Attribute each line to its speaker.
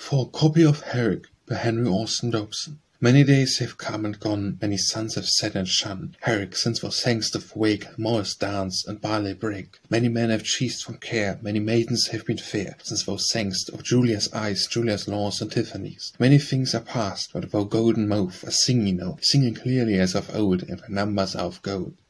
Speaker 1: For Copy of Herrick by Henry Austin Dobson. Many days have come and gone, many suns have set and shone. Herrick, since thou sangst of wake, Morris dance and Barley-break. Many men have ceased from care, many maidens have been fair, since thou sangst of Julia's eyes, Julia's laws and tiffanies. Many things are past, but thou golden mouth are singing now, singing clearly as of old, and the numbers are of gold.